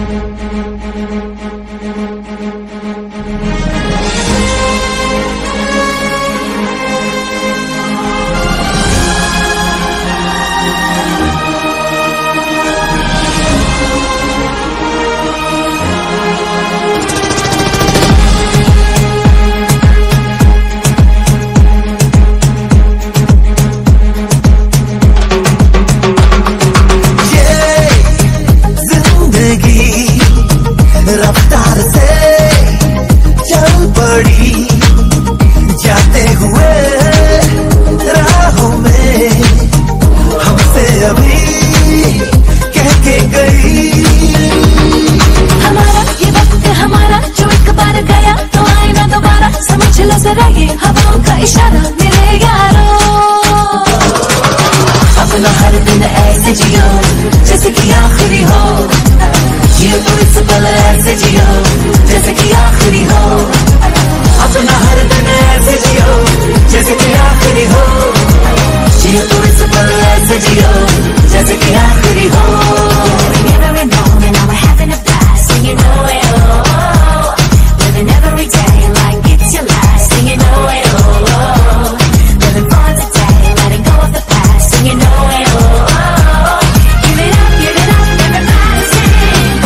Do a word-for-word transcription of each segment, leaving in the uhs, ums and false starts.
रफ्तार से चल पड़ी जाते हुए राहों में हमसे अभी कह के गई। हमारा ये वक्त हमारा जो एक बार गया तो आए ना दोबारा, समझ लो जरा ये हवाओं का इशारा मेरे यारों। अपना हर दिन ऐसे जियो जैसे कि आखिरी हो, जियो तो इस पल ऐसे जियो जैसे कि आखिरी हो। अपना हर दिन ऐसे जियो जैसे कि आखिरी हो, जियो तो इस पल ऐसे जियो जैसे कि आखिरी हो। Never know and now we're having a blast, and you know it all. Living every day like it's your last, and you know it all. Living for today, letting go of the past, and you know it all. Give it up, give it up, everybody sing.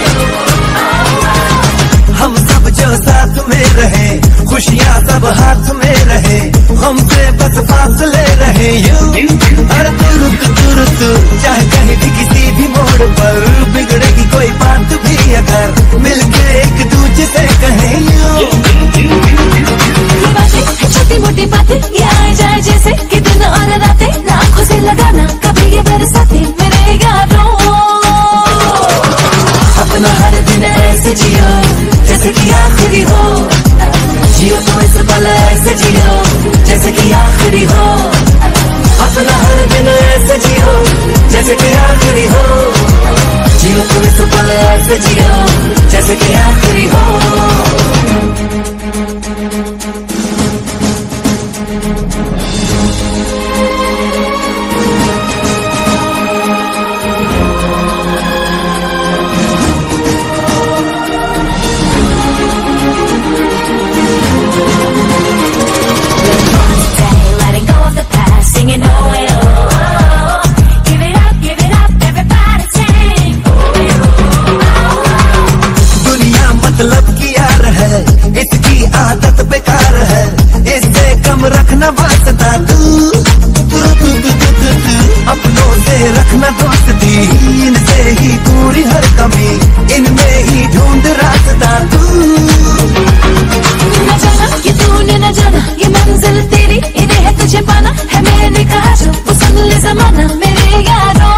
हम सब जो साथ में रहे, खुशियाँ सब हाथ में रहे, हमसे बस फासले रहे यूं। अरे तू रुक तू रुक चाहे कहीं भी किसी भी मोड़ पर बिगड़ेगी कोई बात भी अगर मिलके एक दूजे से कहें यूं। ये बातें छोटी मोटी बातें ये आए जाए जैसे कि दिन और रातें, ना आंखों से लगाना कभी ये बरसाते मेरे यारों। अपना हर दिन ऐसे जियो जैसे कि आखिरी हो, जियो तो इस पल ऐसे जियो जैसे कि आखिरी हो। अपना हर दिन ऐसे जियो जैसे कि आखिरी हो, जियो तो इस पल ऐसे जियो जैसे कि आखिरी हो। इसकी आदत बेकार है, इससे कम रखना वास्ता तू, तू, तू, तू, तू, तू, तू। अपनों से रखना दोस्ती, इनसे ही पूरी हर कमी, इनमें ही ढूंढ रास्ता तू। न जाना ये तूने न जाना ये मंजिल तेरी, इन्हें है तुझे पाना है मैंने कहा जो वो सुन ले जमाना मेरे यारों।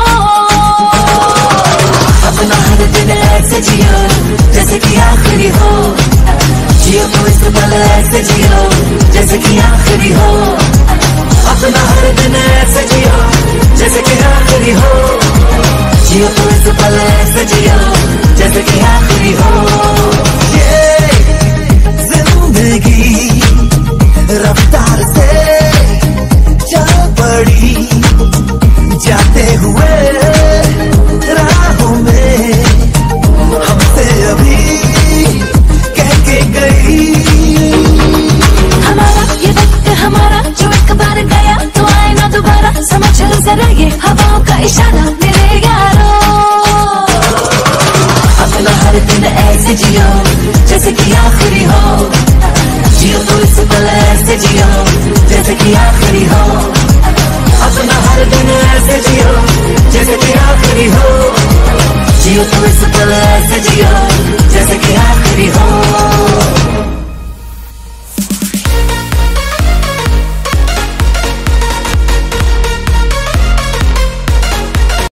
अपना हर दिन ऐसे जियो जैसे कि आखिरी हो, जियो तो इस पल ऐसे जियो जैसे कि आखिरी हो। अपना हर दिन ऐसे जियो जैसे कि आखिरी हो, जियो तो इस पल ऐसे जियो जैसे कि आखिरी हो। ये जिंदगी रफ्तार से चल पड़ी जाते हुए राहों में हमसे अभी कह के गई। हमारा ये वक्त हमारा जो एक बार गया तो आए ना दोबारा, समझ लो जरा ये हवाओं का इशारा मेरे यारों। अपना हर दिन ऐसे जियो जैसे कि आखिरी हो, जियो तो इस पल ऐसे जियो जैसे कि आखिरी हो। अपना हर दिन ऐसे जियो जैसे कि आखिरी हो, जियो तो इस पल ऐसे जियो